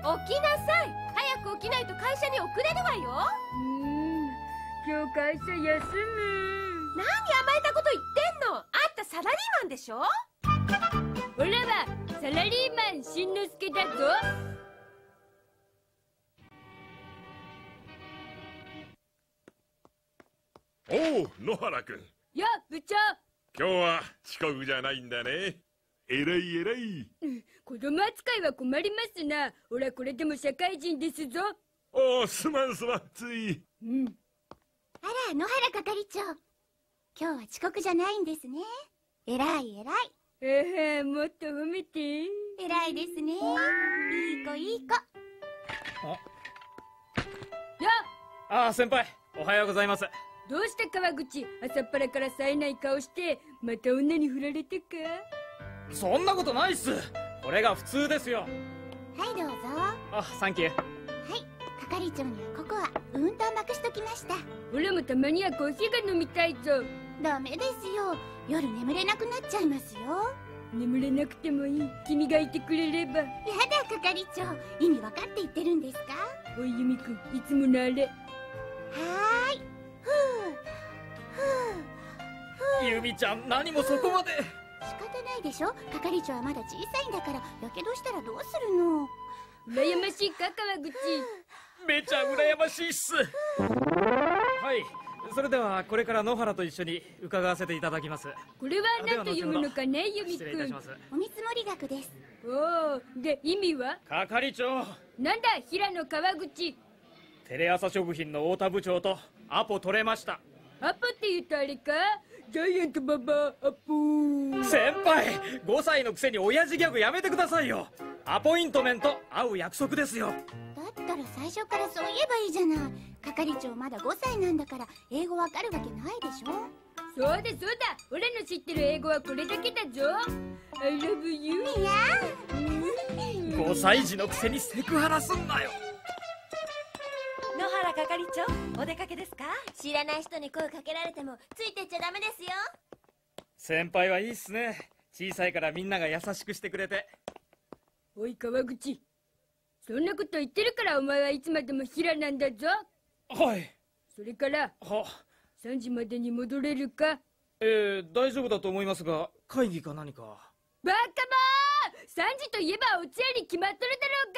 起きなさい。早く起きないと会社に遅れるわよ。 今日会社休む。 何甘えたこと言ってんの。あんたサラリーマンでしょ。 オラはサラリーマンしんのすけだぞ。 おう、野原くん。 や、部長。 今日は遅刻じゃないんだね。えらいえらい。 子供扱いは困りますな。オラこれでも社会人ですぞ。 おお、すまん、つい。 あら、野原係長。今日は遅刻じゃないんですね。えらいえらい。 もっと褒めて。 えらいですね。いい子いい子。 や先輩、おはようございます。 どうした川口、朝っぱらから冴えない顔してまた女に振られたか。 そんなことないっす。これが普通ですよ。 はいどうぞ。 サンキュー。 はい、係長にはここはうんと甘くしときました。 俺もたまにはコーヒーが飲みたいぞ。 ダメですよ、夜眠れなくなっちゃいますよ。 眠れなくてもいい、君がいてくれれば。 やだ係長、意味分かって言ってるんですか。 おい由美くん、いつものあれ。 はーい。 由美ちゃん、何もそこまで。 仕方ないでしょ、係長はまだ小さいんだから。やけどしたらどうするの。 羨ましいか川口。 めちゃ羨ましいっす。はい、それではこれから野原と一緒に伺わせていただきます。 これは何と読むのかね由美失礼いたしくん。 ます。 お見積もり額です。 おお、で意味は。 係長、 なんだ平野川口。 テレ朝食品の太田部長とアポ取れました。 アポって言うとあれか、ジャイアントババアポー。 先輩、5歳のくせに親父ギャグやめてくださいよ。アポイントメント会う約束ですよ。 だったら最初からそう言えばいいじゃない。係長まだ5歳なんだから英語わかるわけないでしょ。 そうだそうだ、俺の知ってる英語はこれだけだぞ。 I love you。 いや 5歳児のくせにセクハラすんなよ。 野原係長、お出かけですか。知らない人に声かけられてもついてっちゃダメですよ。 先輩はいいっすね。小さいからみんなが優しくしてくれて。 おい川口、そんなこと言ってるからお前はいつまでも平なんだぞ。 はい。 それから3時までに戻れるか。 大丈夫だと思いますが、会議か何か。 バカモー、3時といえばお通夜に決まっとるだろうか。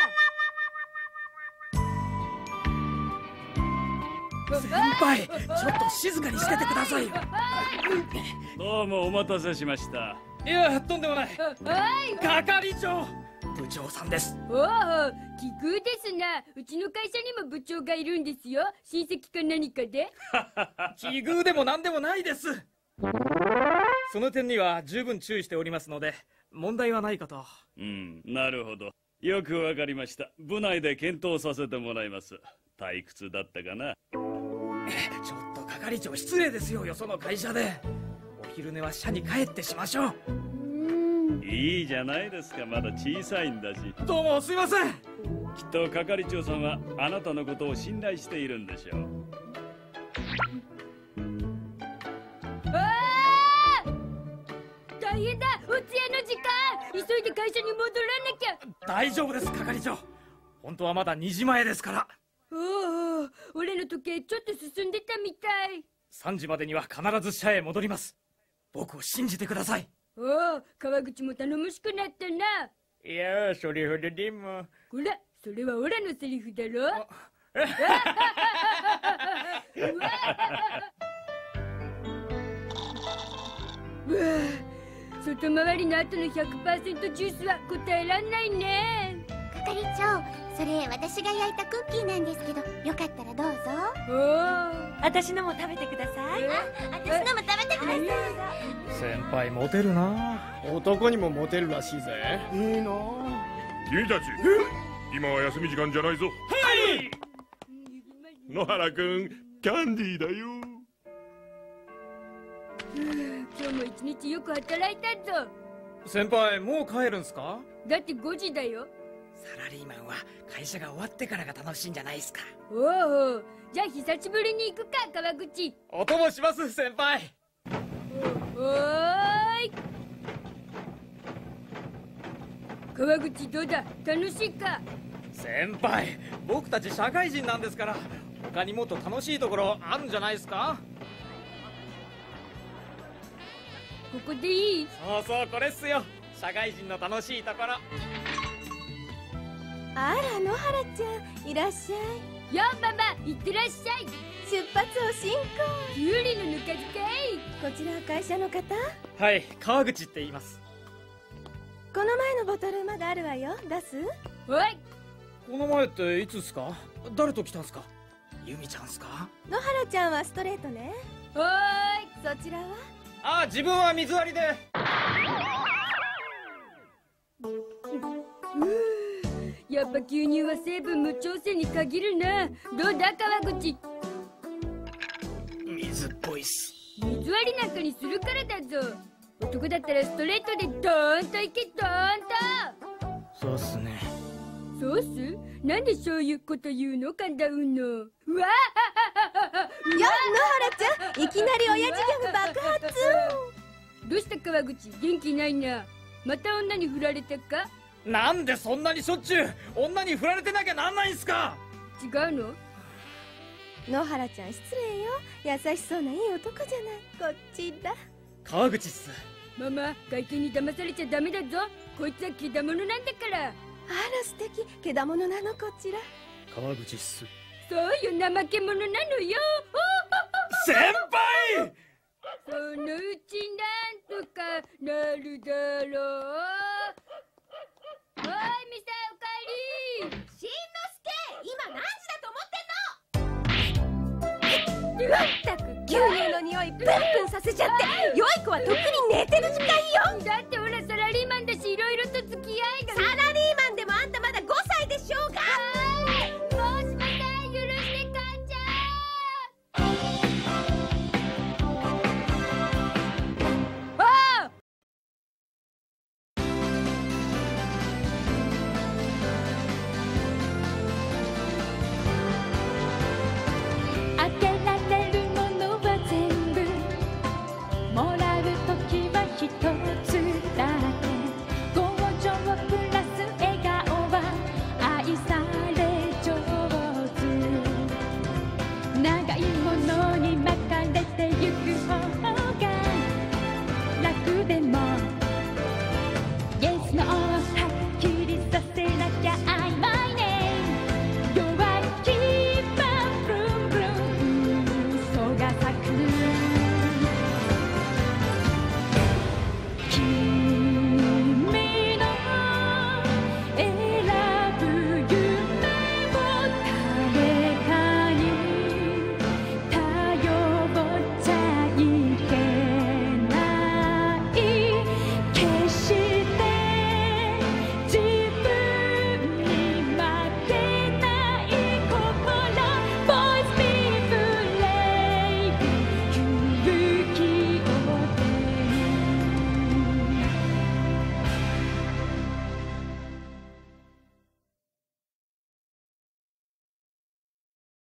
先輩、ちょっと静かにしててくださいよ。 どうもお待たせしました。 いや、とんでもない。 おい係長、部長さんです。 おお、奇遇ですな。うちの会社にも部長がいるんですよ。親戚か何かで。 奇遇でも何でもないです。その点には十分注意しておりますので問題はないかと。 なるほど、よくわかりました。部内で検討させてもらいます。退屈だったかな。 ちょっと係長、失礼ですよ。よその会社でお昼寝は社に帰ってしましょう。 いいじゃないですか、まだ小さいんだし。 どうもすいません。 きっと係長さんはあなたのことを信頼しているんでしょう。 大変だ、お通夜の時間。急いで会社に戻らなきゃ。 大丈夫です係長、本当はまだ2時前ですから。 おお、俺の時計ちょっと進んでたみたい。 3時までには必ず社へ戻ります。僕を信じてください。 おお、川口も頼もしくなったな。 いや、それほどでも。 こら、それはオラのセリフだろ。うわあ、外回りの後の 100% ジュースは答えらんないね。 係長、それ私が焼いたクッキーなんですけど、よかったらどうぞ。 おお、 私のも食べてください。 私のも食べてください。 先輩モテるな。 男にもモテるらしいぜ。いいな。 君たち、今は休み時間じゃないぞ。 はい。 野原くん、キャンディーだよ。 今日も一日よく働いたぞ。 先輩、もう帰るんすか。 だって5時だよ。 サラリーマンは会社が終わってからが楽しいんじゃないですか。 おお、じゃあ久しぶりに行くか川口。 お供します先輩。 おーい、川口どうだ、楽しいか。 先輩、僕たち社会人なんですから、他にもっと楽しいところあるんじゃないですか？ ここでいい？ そうそう、これっすよ、社会人の楽しいところ。 あら、野原ちゃん、いらっしゃい。 ようママ、いってらっしゃい。 出発を進行。 キュウリのぬか漬け。 こちらは会社の方？ はい、川口って言います。 この前のボトルまだあるわよ。出す？ おい、 この前っていつっすか？誰と来たんすか？ユミちゃんっすか？ 野原ちゃんはストレートね。 おーい。 そちらは？ あ、自分は水割りで。 やっぱ牛乳は成分無調整に限るな。どうだ川口？ 水っぽいっす。 水割りなんかにするからだぞ。男だったらストレートでドーンといけ、ドーンと。 そうっすね。 ソース？なんでそういうこと言うの、神田うの。うわー、 よ、野原ちゃん、いきなり親父ギャグ爆発。 どうした川口、元気ないな。また女に振られたか？ なんでそんなにしょっちゅう女に振られてなきゃなんないんすか？ 違うの？ 野原ちゃん失礼よ。優しそうないい男じゃない。こっちだ。 川口っす。 ママ、外見に騙されちゃダメだぞ。こいつはけだものなんだから。 あら素敵。けだものなのこちら。 川口っす。 そうよ、怠け者なのよ。 先輩！ そのうちなんとかなるだろう。おい、ミサおかえり。 しんのすけ、今何時だと思ってんの？まったく牛乳の匂いプンプンさせちゃって。良い子はとっくに寝てる時間よ。 だってほらサラリーマンだし、いろいろと付き合いが。 サラ